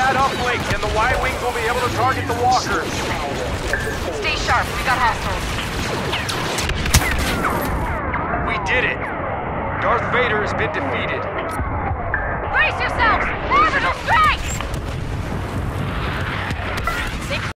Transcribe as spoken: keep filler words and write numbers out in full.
that uplink, and the Y-Wings will be able to target the walkers. Stay sharp, we got hostiles. We did it! Darth Vader has been defeated.